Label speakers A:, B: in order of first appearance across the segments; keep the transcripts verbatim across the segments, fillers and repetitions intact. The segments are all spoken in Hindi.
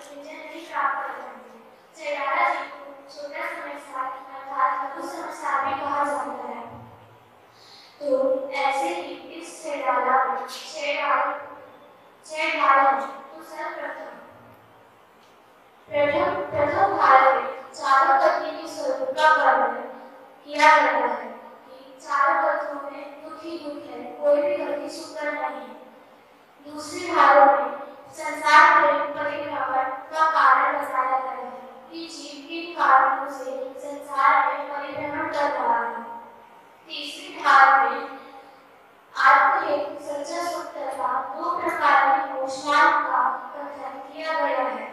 A: विजय नहीं प्राप्त कर पाएंगे। चैडाला जी को छोटा समझदार अर्थात लघु समझदार भी कहा जाता है। तो ऐसे ही इस चैडाला चैडाला चैडाला तो सर्वप्रथम प्रथम प्रथम काल में चारों तत्वों के स्वरूप का वर्णन किया गया है कि चारों तत्वों में दुख ही दुख है, कोई भी गति सुंदर नहीं है। दूसरी धारा में संसार प्रेम परिभ्रमण का कारण बताया गया है कि जीव किन कारणों से संसार में परिभ्रमण कर रहा है। तीसरी धारा में आत्महेतु सच्चा सुख तथा दो प्रकार के मोक्षमार्ग का कथन किया गया है।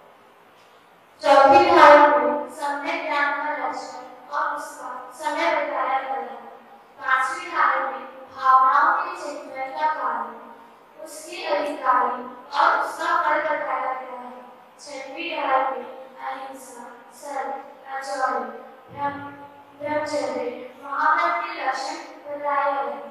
A: चौथी धारा में सम्यक ज्ञान का लक्षण और उसका समय बताया गया है। पांचवी धारा में भावनाओं के चिन्मय का कारण, उसके अधिकारी और उसका फल बताया गया है। छठवीं धारा में अहिंसा, सत्य, अचौर्य, ब्रह्मचर्य, महाव्रत के लक्षण बताए गए हैं।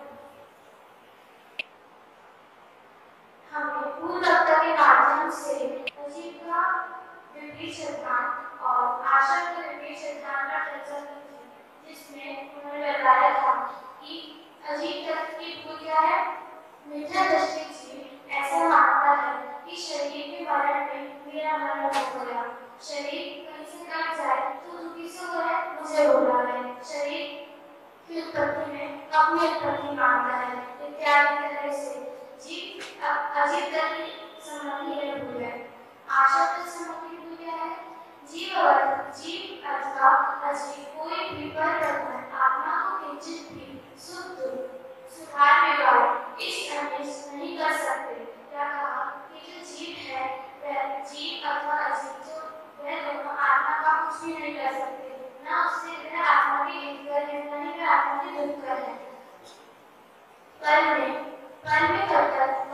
A: हमने पूर्व वक्ता के माध्यम से अजीब का विपरीत सिद्धांत और आशा के विपरीत सिद्धांत पर चर्चा की थी, जिसमें उन्होंने बताया था कि अजीब तत्व की भूल क्या है। मिथ्या दृष्टि जीव ऐसा मानता है कि शरीर के मरण में मेरा मरण हो गया, शरीर कहीं से कट जाए तो तू किसे हो है, मुझे हो रहा है, शरीर की उत्पत्ति में अपनी उत्पत्ति मानता है इत्यादि तरह से जीव अजीब तत्व संबंधी है भूल है। आशा तत्व संबंधी भूल क्या है। जीव और जीव अथवा अजीब कोई भी परिवर्तन आत्मा को किंचित भी शुद्ध सुधार बिगाड़ इस अनिष्ट नहीं कर सकते। क्या कहा कि जो जीव है वह जीव अथवा अजीब जो वह दोनों आत्मा का कुछ भी नहीं कर सकते, ना उससे वह आत्मा की हितकर है ना ही वह आत्मा की दुखकर है। पल में पल में कर्तव्य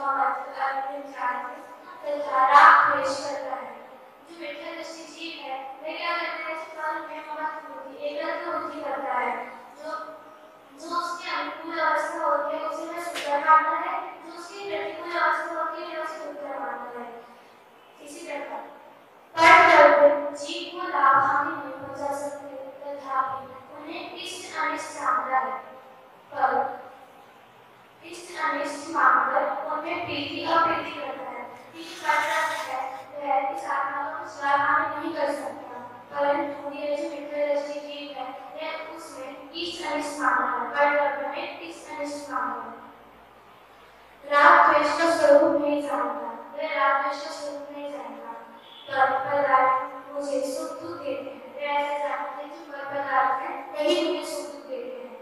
A: तथा राग द्वेष करता है। जो मिथ्या दृष्टि जीव है वह क्या करता है, पल में ममत्व बुद्धि एकत्व बुद्धि करता है। जो जो उसकी अनुकूल अवस्था होती है उसे वह सुंदर मानता है, जो उसकी प्रतिकूल अवस्था होती है उसे दुखकर मानता है। इसी प्रकार पर जीव को लाभ हानि नहीं पहुंचा सकते, तथापि उन्हें इष्ट अनिष्ट जानता है। पर इष्ट अनिष्ट मानकर उनमें प्रीति और प्रीति करता है। प्रीति करता है वह इस आत्मा को कुछ लाभ हानि नहीं कर सकता, परंतु ये जो मिथ्या दृष्टि जीव है वह उसमें इष्ट अनिष्ट मानता है, पर में इष्ट अनिष्ट मानता है। राग द्वेष का स्वरूप नहीं जानता, वह राग द्वेष का स्वरूप नहीं जानता। पर पदार्थ मुझे सुख दुख देते हैं, वे ऐसे जानते हैं जो पर पदार्थ है वही मुझे सुख दुख देते हैं।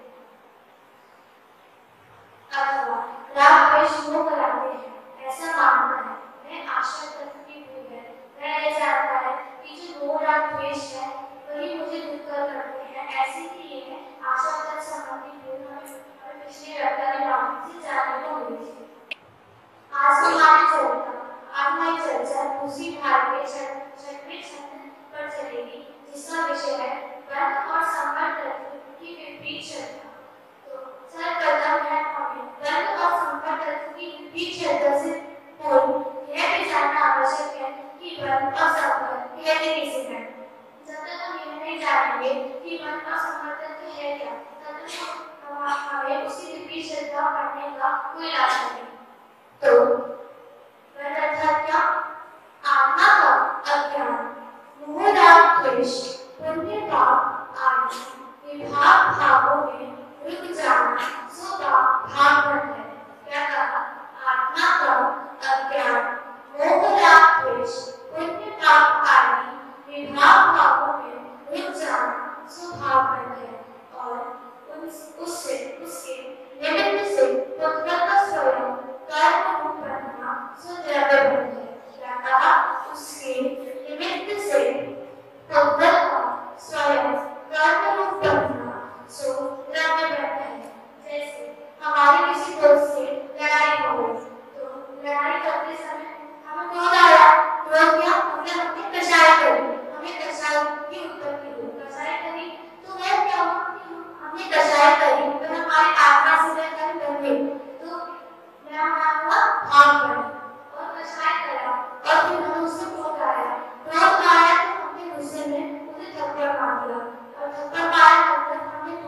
A: अथवा राग द्वेष मोह कराते हैं ऐसा मानता है, वह आशा तत्व की भूल है। वह यह जानता है कि जो मोह राग द्वेष है वही मुझे दुखकर करते हैं। ऐसे ही ये है आशा तत्व संबंधी भूल हमें पिछले वक्ता के माध्यम से जानने को मिली थी। आज हमारी चर्चा आज हमारी चर्चा दूसरी भाग के छठवें छंद पर चलेगी, जिसका विषय है बंध और संबंध तत्व की विपरीत श्रद्धा। तो सर्वप्रथम है हमें बंध और संबंध तत्व की विपरीत श्रद्धा से पूर्व यह भी जानना आवश्यक है कि बंध और संबंध कहते किसे हैं। जब तक हम यह नहीं जानेंगे कि बंध और संबंध तत्व है क्या, तब तक हमें उसकी विपरीत श्रद्धा पढ़ने का कोई लाभ नहीं। तो अर्थात क्या, आत्मा का अज्ञान, मोह राग द्वेष, पुण्य पाप आदि विभाग भावों में रुक जाना सो भाग बन है। क्या कहा, आत्मा का अज्ञान, मोह राग द्वेष, पुण्य पाप आदि विभाग भावों में रुक जाना सो भाग बन है और उससे उसके निमित्त से पुत्र स्वयं कर्म रूप बनना सो द्रव्य बन है। क्या कहा, उसके निमित्त से पुत्र का स्वयं कर्म रूप बनना सो द्रव्य बन है। जैसे हमारी किसी दोस्त से लड़ाई हो गई, तो लड़ाई करते समय हमें क्रोध आया, क्रोध क्या, हमने हमने कषाय करी, हमें कषाय की उत्पत्ति हुई, कषाय करी तो वह क्या हुआ कि हमने कषाय करी तो हमारी आत्मा से वह कर्म बन गई, तो वह हमारा भाग बना। और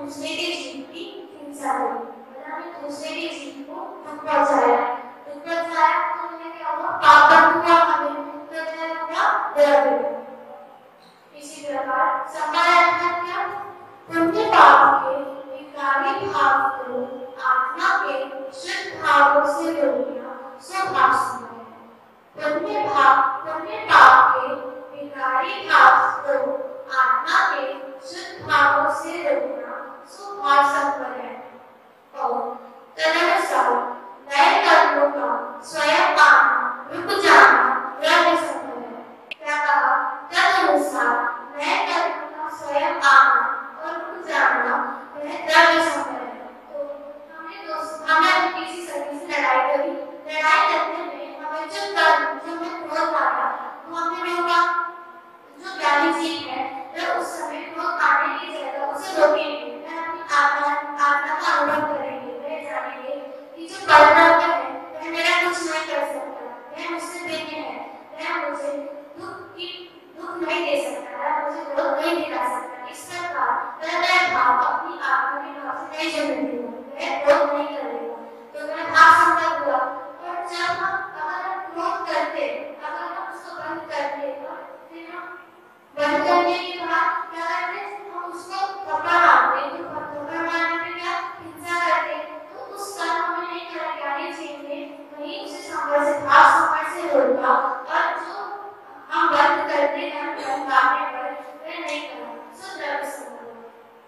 A: दूसरे के जीव की हिंसा करी, मतलब हमने दूसरे के जीव को दुख पहुंचाया दुख पहुंचाया तो उन्हें क्या हुआ, पाप बन हुआ, हमें तो क्या हुआ, दर्द। इसी प्रकार संपादन क्या, पुण्य पाप के विकारी भाव को आत्मा के शुद्ध भावों से रोकना स्वभाव समय है। पुण्य भाव पुण्य पाप के विकारी भाव को आत्मा के शुद्ध भावों से रोकना स्वभाव संपन्न है। और तदनुसार नए कर्मों का स्वयं आना रुक जाना द्रव्य संपन्न है। क्या कहा, तदनुसार नए कर्मों का स्वयं आना और रुक जाना वह द्रव्य संपन्न है। तो हमने दोस्त हमें किसी सखी से लड़ाई करी, लड़ाई करने में हमें जो कर्म जो हमें क्रोध आया वो हमने रोका, जो ज्ञानी जीव है वह उस समय क्रोध आने की जगह उसे रोकेंगे, वह अपनी आत्मा आत्मा का अनुभव करेंगे, वह जानेंगे कि जो परमात्मा है वह मेरा कुछ नहीं कर सकता, वह मुझसे भिन्न है, वह मुझे दुख की दुख नहीं दे सकता, वह मुझे क्रोध नहीं दिला सकता। इस प्रकार वह भाव अपनी आत्मा के भाव से नहीं जुड़ेगा, वह क्रोध नहीं करेगा, तो वह भाव संपन्न हुआ। और जब हम अगर हम क्रोध करते, अगर हम उसको बंद करते तो फिर हम बंद करने के बाद क्या करते, हम उसको थप्पड़ मारते, तो थप्पड़ मारने में क्या हिंसा करते, तो उस कर्म में नहीं करा, ज्ञानी जीव ने वही उसे संवर से भाव संवर से रोका, और जो हम बंद करते हैं हम मारने पर वह नहीं करा, सो द्रव्य संवर।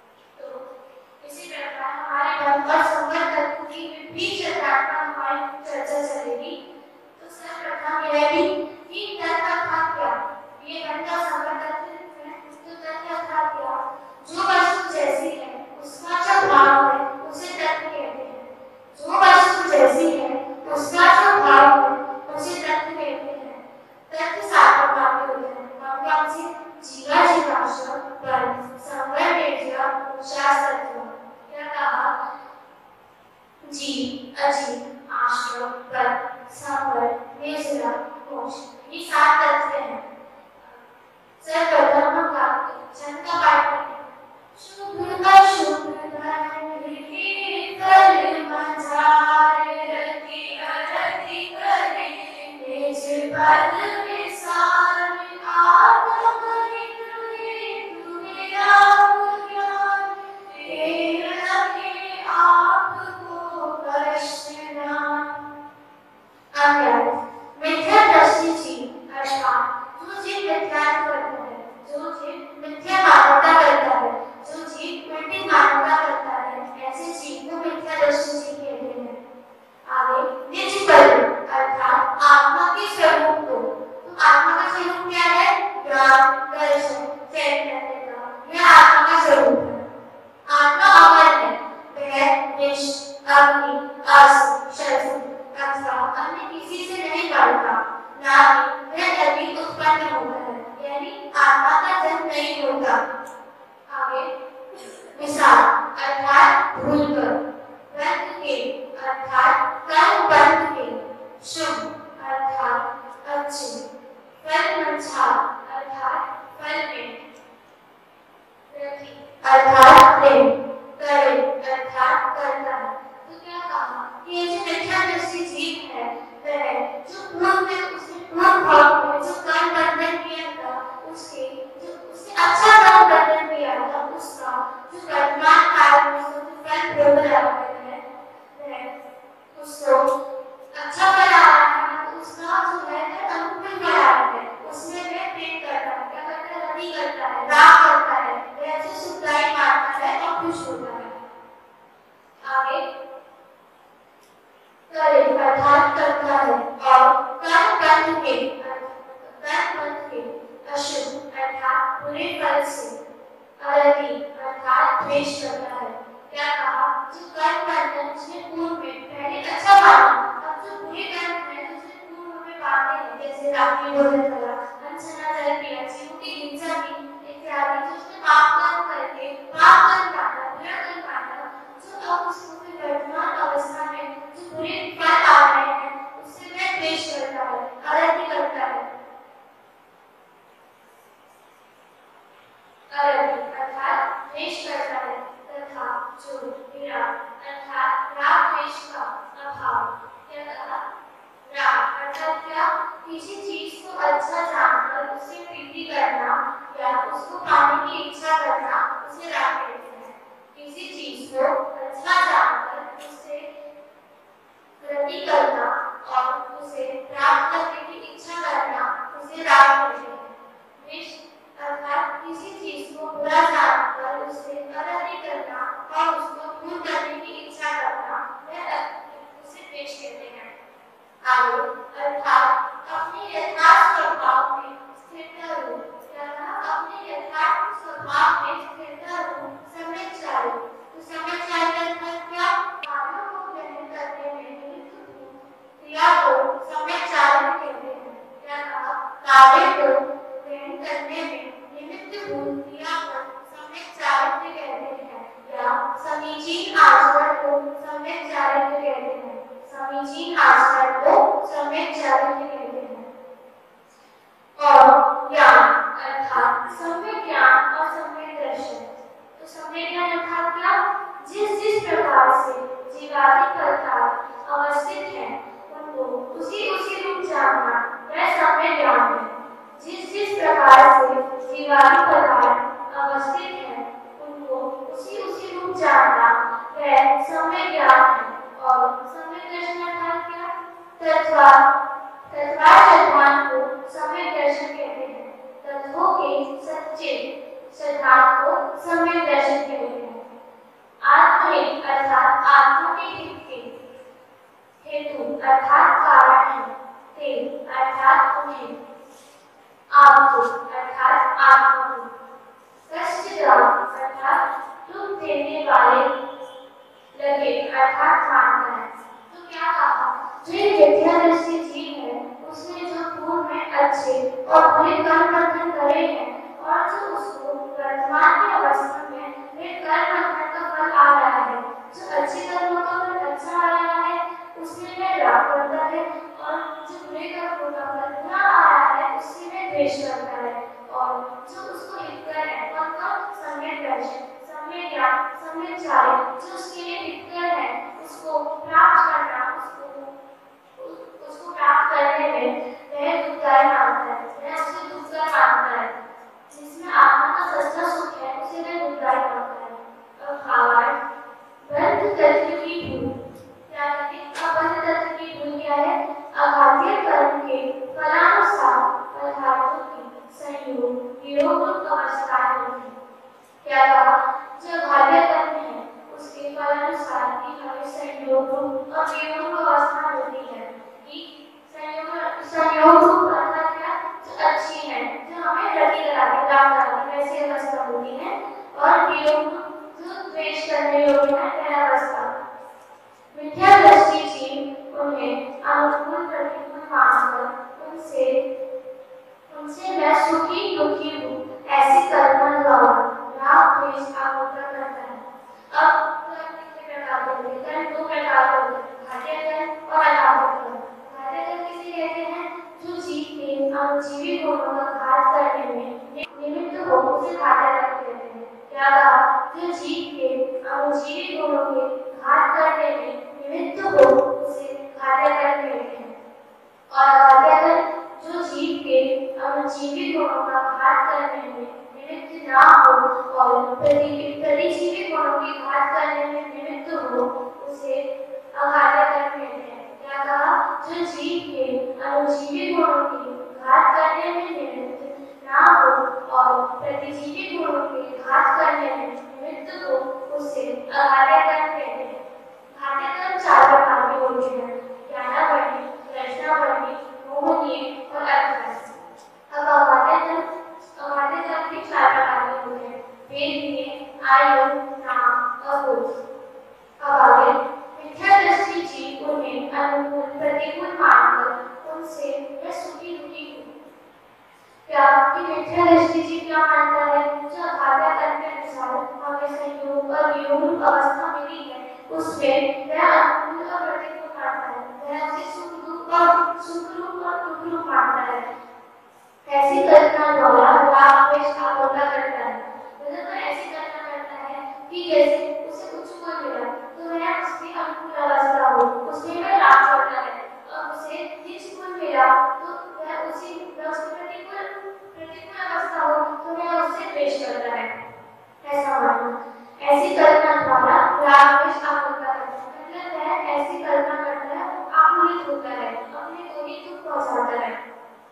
A: तो इसी प्रकार हमारे मन और संवर तत्व की विभिन्न चर्चा पर हमारी चर्चा चलेगी। तो सर्वप्रथम यह भी कि तत्व अर्थात क्या, ये मन का संवर तत्व है, तो तत्व अर्थात क्या, जो वस्तु जैसी है उसका जो भाव है उसे तत्व कहते हैं, जो वस्तु जैसी है उसका जो भाव है उसे तत्व कहते हैं। तत्व सात प्रकार के होते हैं, कौन कौन से, जीवा जीवाश्रम पर संवर निर्जरा शास्त्र तत्व। क्या कहा, जीव अजीव आश्रम पर संवर निर्जरा मोक्ष, ये सात तत्व हैं। सर्वप्रथम हम छंद का पाठ करें। शुभ अशुभ धन विधि कल मझारे रति अरति करे निज पद विसार आत्म हितुहि तुहि आप ज्ञान तेर लगे आपको कष्ट नाम। अज्ञान मिथ्या दृष्टि जीव अर्थात जो जीव मिथ्यात्व करता है, जो जीव मिथ्या मान्यता करता है, जो जीव उल्टी मान्यता करता है, ऐसे जीव को मिथ्या दृष्टि जीव कहते हैं। आगे निज पद अर्थात आत्मा के स्वरूप को, तो आत्मा का स्वरूप क्या है, ज्ञान दर्शन चैतन्यता, यह आत्मा का स्वरूप है। आत्मा अमर है, वह विष अग्नि आस शस्त्र अथवा अन्य किसी से नहीं बढ़ता, ना ही वह अभी उत्पन्न होता है, यानी आत्मा का जन्म नहीं होता। आगे विसार अर्थात भूलकर, बंध के अर्थात कर्म बंध के, शुभ अर्थात अच्छे, फल मंछा अर्थात फल में, रति अर्थात प्रेम, करे अर्थात करता है। तो क्या कहा कि ये जो मिथ्या दृष्टि जीव है वह जो पूर्व में उसने पूर्व भाव में जो कर्म बंधन किया था, उसके जो उसने अच्छा कर्म बंधन किया था, उसका जो वर्तमान काल में उसको जो फल भोग रहा है वह उसको अच्छा फल आ रहा है, तो उसका जो है वह अनुकूल फल आ रहा है, उसमें वह प्रेम करता है, क्या करता है, रति करता है, राग करता है, वह जो सुखदायी मानता है और खुश होता है। आगे करे अर्थात करता है, और कर्म बंध के कर्म बंध के, अशुभ अर्थात बुरे फल से, अरति अर्थात द्वेष करता है। क्या कहा, जो कर्म बंधन जिसने पूर्व में पहले अच्छा माना, अब जो बुरे कर्म है जिसने पूर्व में पाते हैं, जैसे रात्रि भोजन करा, अनशना जल पिया, जीवों की हिंसा की इत्यादि, जो उसने पाप कर्म करके पाप कर्म माना, बुरा कर्म माना, जो अब उसको वर्तमान अवस्था में जो बुरे फल आ रहे हैं उससे वह द्वेष करता है, अरति करता है। अरति अर्थात द्वेष करता है, तथा जिस जिस प्रकार से जीवादि पदार्थ अवस्थित है उनको उसी उसी रूप जानना वह सम्यक ज्ञान है। जिस जिस प्रकार से जीवादि पदार्थ अवस्थित है उनको उसी उसी रूप जानना वह सम्यक ज्ञान है। और सम्यक दर्शन अर्थात क्या? तत्वा तत्वाचर्मान को सम्यक दर्शन कहते हैं। तत्वों के सच्चे सिद्धांत को सम्यक दर्शन कहते हैं। आत्महित अर्थात आत्मा के हित के हेतु अर्थात कारण है। ते अर्थात उन्हें, आपको अर्थात आत्मा को, कष्टदायक अर्थात दुख देने वाले लगे अर्थात मानना है। तो क्या कहा? जो विद्या दृष्टि जीव है उसने जो पूर्व में अच्छे और बुरे कर्म बंधन करे हैं और जो उसको वर्तमान की अवस्था में वे कर्म बंधन का फल आ रहा है, जो अच्छे कर्मों का फल अच्छा आ रहा है उसमें वह राग करता है और जो बुरे कर्मों का फल बुरा आ रहा है उससे वह द्वेष करता है। और जो उसको हितकर है वह कब सम्यक दर्शन, सम्यक ज्ञान, सम्यक चार्य जो उसके लिए हितकर है उसको प्राप्त करना, उसको उसको प्राप्त करने में वह दुखदायी मानता है, वह उसे दुखकर मानता है। जिसमें आत्मा का सच्चा सुख है उसे वह दुखदायी मानता है। अब भावार्थ, बंध तत्व की भूल क्या कहते हैं? अबंध तत्व की भूल क्या है? अघातीय कर्म के फलानुसार पदार्थों की संयोग वियोग रूप अवस्थाएं होती हैं। क्या कहा? जो अघातीय कर्म है उसके फलानुसार की हमें संयोग रूप और वियोग रूप अवस्था होती है। कि संयोग संयोग रूप अर्थात क्या? जो अच्छी है, जो हमें रति कराती, प्राप्त कराती वैसी अवस्था होती है। और वियोग जो द्वेष करने योग्य है वह अवस्था। मिथ्या दृष्टि जीव उन्हें अनुकूल प्रतिकूल मानकर उनसे उनसे वह सुखी दुखी हूँ ऐसी कल्पना द्वारा राग द्वेष आरोपण करता है। अब कितने प्रकार के होते हैं? दो प्रकार के होते हैं, घातीय कर्म और अघातीय कर्म। घातीय कर्म किसे कहते हैं? जो जीव के अनुजीवी गुणों का घात करने में निमित्त हो उसे घातीय कर्म कहते हैं। क्या कहा? जो जीव के अनुजीवी गुणों के घात करने में निमित्त हो उसे घातीय कर्म कहते हैं। और अघातीय कर्म जो जीव के अनुजीवी गुणों का घात करने में निमित्त ना हो और प्रतिजीवी गुणों की घात करने में निमित्त हो उसे अघातीय कर्म कहते हैं। क्या कहा? जो जीव के अनुजीवी गुणों की घात करने में निमित्त ना हो और प्रतिजीवी गुणों की घात करने में निमित्त हो उसे अघातीय कर्म कहते हैं। घातीय कर्म चार प्रकार के होते हैं, ज्ञानावर्णी, रचनावर्णी, मोहनीय और अर्थवर्णी। अब अघातीय कर्म अघातीय कर्म के चार प्रकार के होते हैं, वेदनीय, आयोग, नाम और बोध। अब आगे मिथ्या दृष्टि जीव उन्हें अनुकूल प्रतिकूल मानकर उनसे वह सुखी दुखी हूँ। क्या कि मिथ्या दृष्टि जीव क्या मानता है? जो अघातीय कर्म के अनुसार हमें संयोग और वियोग रूप अवस्था मिली है उसमें वह अनुकूल और प्रतिकूल मानता है, वह उसे सुख दुख और सुख रूप और दुख रूप मानता है। ऐसी कल्पना द्वारा राग द्वेष आरोपण करता है। मतलब तो ऐसी कल्पना करता है कि जैसे उसे कुछ को मिला तो वह उसकी अनुकूल अवस्था हो, उसमें वह राग करता है, और उसे नीच को मिला तो वह उसी उसकी प्रतिकूल प्रतिकूल अवस्था हो तो वह उससे द्वेष करता है। ऐसा मानना। ऐसी कल्पना द्वारा राग द्वेष आरोपण करता है। मतलब वह ऐसी कल्पना करता है, आकुलित होता है, अपने को ही दुख पहुंचाता है।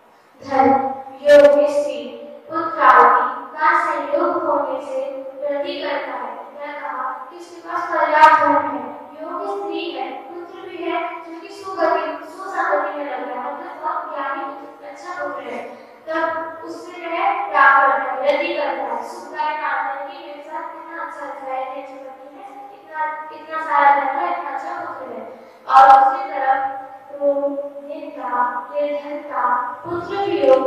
A: धन, योग, स्त्री, पुत्र आदि का संयोग होने से वृद्धि करता है। मैं कहा कि उसके पास पर्याप्त धन है, योग स्त्री है, पुत्र भी है जो कि सुगति सुसंगति में लग रहा है, मतलब वह ज्ञानी अच्छा पुत्र है, तब उससे वह राग करता है, वृद्धि करता है, सुखदायक मानता है कि मेरे साथ कितना अच्छा है, इतना इतना सारा धन है, इतना अच्छा पुत्र है। और दूसरी तरफ रोग, निंदा, निर्धनता, पुत्र वियोग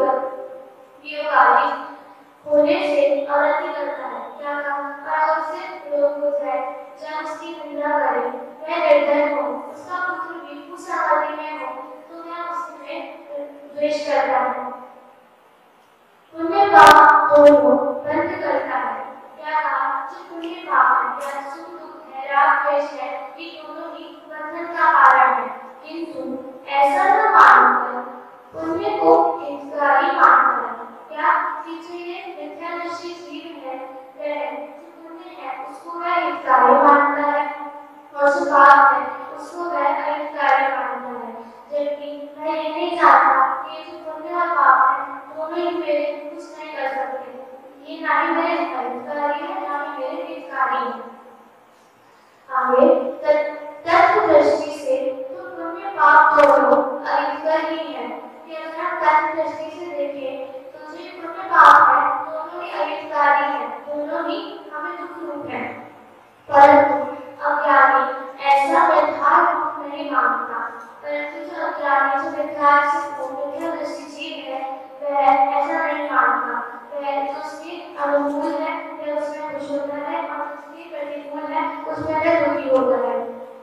A: वियोग आदि होने से अवृत्ति करता है। क्या कहा? अगर उसे रोग हो जाए, जब उसकी निंदा करे, वह निर्धन हो, उसका पुत्र भी कुसंगति में हो, तो वह उसमें द्वेष करता है। पुण्य पाप दोनों बंद करता है। क्या कहा? जो पुण्य पाप है, या सुख दुख है, राग द्वेष है, ये दोनों ही बंधन का कारण है। किंतु ऐसा न मानकर पुण्य को हितकारी मानकर, क्या कि जो ये मिथ्यादर्शी जीव है, वह जो पुण्य है उसको वह हितकारी मानता है और जो पाप है उसको वह अहितकारी मानता है, जबकि वह ये नहीं जानता कि ये जो पुण्य और पाप है दोनों ही मेरे कुछ नहीं कर सकते, ये ना ही मेरे हितकारी है ना ही मेरे हितकारी है। आगे तत्व दृष्टि से तो पुण्य पाप दोनों अहितकर ही है, कि अगर हम तत्व दृष्टि से देखें तो जो पुण्य पाप है दोनों ही अहितकारी है, दोनों ही हमें दुख रूप है। परंतु अज्ञानी ऐसा व्यवहार नहीं मानता, परंतु जो अज्ञानी जो व्यवहार से मिथ्या दृष्टि जीव है वह ऐसा नहीं मानता, वह जो उसके अनुकूल है वह उसमें खुश होता है और उसके प्रतिकूल है उसमें वह दुखी होता है।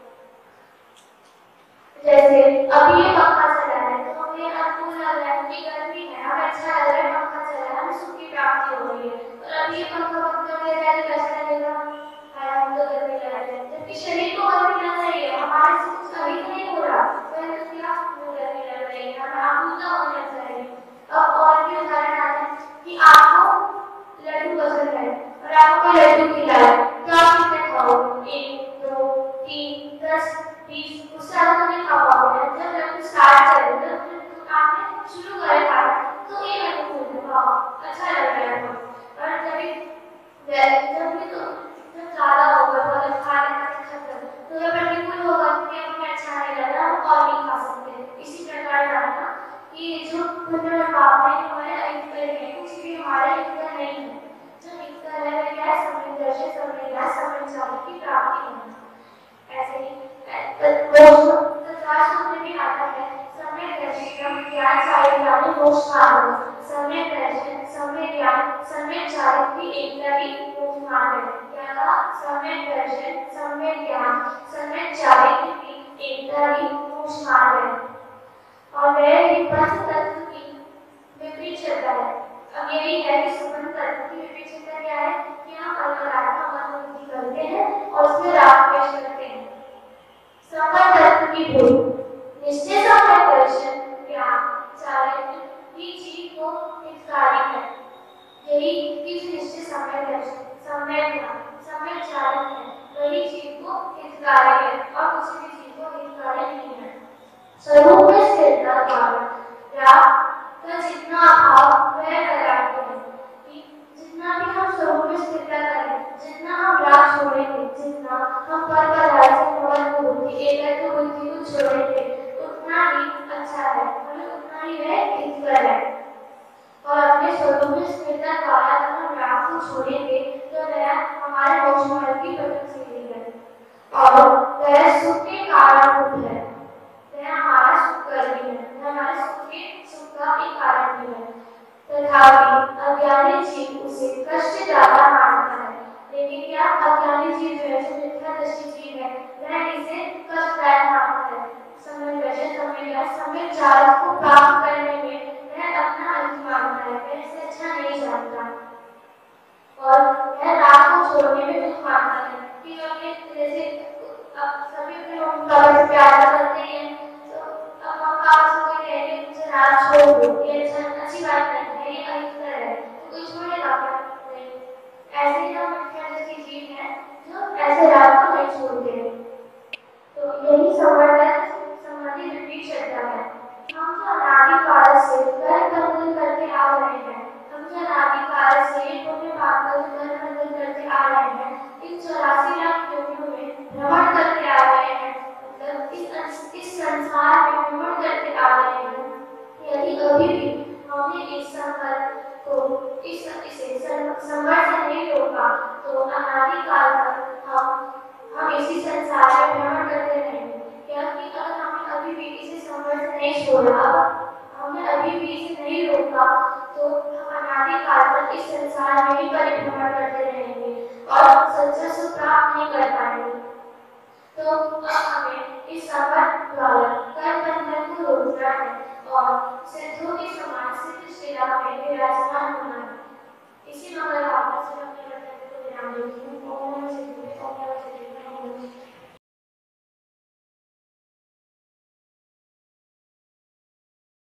A: जैसे अभी ये पंखा चला है तो हमें अनुकूल लग रहा है कि गर्मी है, हमें अच्छा लग रहा है पंखा चला है, हमें सुख की प्राप्ति हो रही है, और अभी ये पंखा बंद कर दिया जाए तो कैसा लगेगा, हम तो गर्मी लग रही है, जबकि शरीर को गर्मी लग रही है, हमारे से कुछ अभी नहीं हो रहा, वह तो क्या गर्मी लग रही है, हमें आपूर्ता होना चाहिए। अब और भी उदाहरण आते हैं कि आपको लड्डू पसंद है और आपको कोई लड्डू खिलाए तो आप कितने खाओगे, एक दो तीन दस बीस, उससे ज़्यादा नहीं खा पाओगे। जब लड्डू स्टार्ट करेंगे तो आपने शुरू करे खाना तो ये लड्डू खा पाओ, अच्छा लग रहा है, और कभी जब भी तो जब ज़्यादा होगा तो खाने खाते खत्म तो यह प्रतिकूल होगा कि हमें अच्छा नहीं लग रहा, हम और नहीं खा सकते। इसी प्रकार जानना कि जो पुण्य और पाप है हमारे अहितकर है, कुछ भी हमारे हितकर नहीं है, जो हितकर है वह क्या है, समृद्धि समृद्धि समृद्धि की प्राप्ति होना। ऐसे ही तत्वार्थ में भी आता है समय दर्शन ज्ञान साहित्य वाले मोक्ष मार्ग, समय दर्शन समय ज्ञान समय चारित भी एक ही मोक्ष मार्ग है। क्या कहा, समय दर्शन समय ज्ञान समय चारित भी एक ही मोक्ष मार्ग है, और वह ही पंच तत्व की विपरीत श्रद्धा है। अब ये भी है कि सुपंच तत्व की विपरीत श्रद्धा क्या है कि हम अल्परात्मा अनुभूति करते हैं और उसमें राग पेश करते हैं। समय तत्व की भूल निश्चय समय दर्शन ज्ञान चारित्र्य ही जीव को हितकारी है, यही कि जो निश्चय समय दर्शन समय ज्ञान समय चारित्र्य है वही जीव को हितकारी है और किसी भी जीव को हितकारी नहीं है। स्वरूप में स्थिरता कारण राग का जितना अभाव वह वैराग्य है, कि जितना भी हम स्वरूप में स्थिरता करें, जितना हम राग छोड़ेंगे, जितना हम पर पदार्थ से मोह बुद्धि एकत्व बुद्धि को छोड़ेंगे उतना ही अच्छा है, हमें उतना ही वह हितकर है। और अपने स्वरूप में स्थिरता द्वारा जब हम राग को छोड़ेंगे तो वह हमारे मोक्ष मार्ग की प्रथम सीढ़ी है और वह सुख के कारणभूत है, वह हमारा सुख कर्मी है, वह हमारे सुख के सुख का एक कारण भी है। तथापि अज्ञानी जीव उसे कष्ट ज्यादा मानता है, लेकिन क्या अज्ञानी जीव जो है, जो मिथ्या दृष्टि जीव है, वह इसे कष्टदायक मानता है। समय वजह समय या समय चार को प्राप्त करने में वह अपना अंत मानता है, वह इसे अच्छा नहीं जानता और वह राग को छोड़ने में दुख मानता है कि अपने जैसे सभी अपने काबा से प्यार करते हैं तो अब हम काबा से कोई कह रहे मुझे राग छोड़ दो, ये अच्छा अच्छी बात नहीं है, ये अहितकर है, तो कोई छोड़ेगा क्या? ऐसे ही हम मिथ्या दृष्टि जीव हैं जो ऐसे राग को नहीं छोड़ते। तो यही संवर्धन संबंधी विपरीत श्रद्धा है। हम जो अनादिकाल से कर्म बंधन करते आ रहे हैं, हम जो अनादिकाल से पुण्य पाप का जो कर्म बंधन करते आ रहे हैं, इन चौरासी लाख योनियों में भ्रमण करते आ रहे हैं, मतलब इस इस संसार में भ्रमण करते आ रहे हैं, यदि अभी भी हमने इस संकल्प को इस इसे संवर्धन से नहीं रोका तो अनादिकाल तक हम हम इसी संसार में भ्रमण करते रहेंगे। क्योंकि अगर हमने अभी भी इसे संवर्धन नहीं छोड़ा, हमने अभी भी इसे नहीं रोका तो हम अनादिकाल तक इस संसार में ही परिभ्रमण करते रहेंगे और सच्चा सुख प्राप्त नहीं कर पाएंगे। तो अब हमें इस संवर्धन द्वारा कर्म बंधन को रोकना है और सिद्धों के समान